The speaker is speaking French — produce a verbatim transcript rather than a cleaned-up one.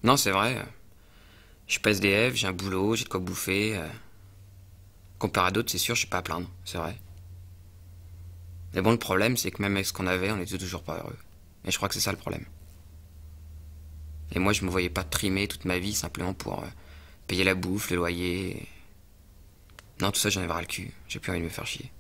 Non, c'est vrai. euh, Je suis pas S D F, j'ai un boulot, j'ai de quoi bouffer. euh. Comparé à d'autres, c'est sûr, je suis pas à plaindre, c'est vrai. Mais bon, le problème, c'est que même avec ce qu'on avait, on était toujours pas heureux. Et je crois que c'est ça le problème. Et moi, je me voyais pas trimer toute ma vie simplement pour euh, payer la bouffe, le loyer. et- Non, tout ça, j'en ai ras le cul. J'ai plus envie de me faire chier.